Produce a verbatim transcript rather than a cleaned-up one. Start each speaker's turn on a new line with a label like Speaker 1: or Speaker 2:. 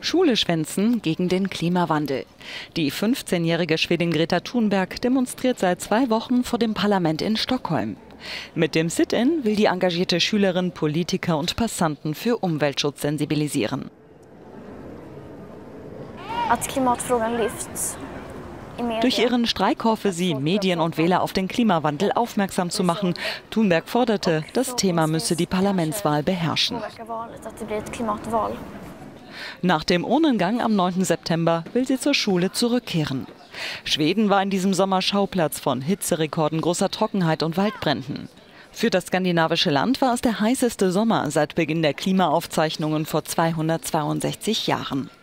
Speaker 1: Schule schwänzen gegen den Klimawandel. Die fünfzehnjährige Schwedin Greta Thunberg demonstriert seit zwei Wochen vor dem Parlament in Stockholm. Mit dem Sit-in will die engagierte Schülerin Politiker und Passanten für Umweltschutz sensibilisieren. Durch ihren Streik hoffe sie, Medien und Wähler auf den Klimawandel aufmerksam zu machen. Thunberg forderte, das Thema müsse die Parlamentswahl beherrschen. Nach dem Urnengang am neunten September will sie zur Schule zurückkehren. Schweden war in diesem Sommer Schauplatz von Hitzerekorden, großer Trockenheit und Waldbränden. Für das skandinavische Land war es der heißeste Sommer seit Beginn der Klimaaufzeichnungen vor zweihundertzweiundsechzig Jahren.